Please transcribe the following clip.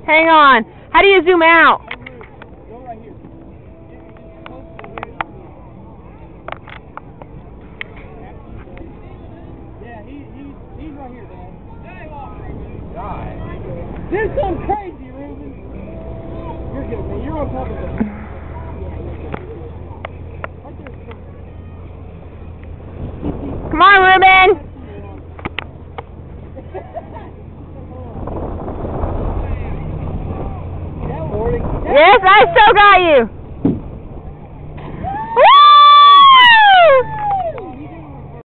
Hang on. How do you zoom out? Go right here. Yeah, he's right here, Dad. Do something crazy, Ruben. You're good, man. You're on top of it. Come on, Ruben. Yes, I still got you.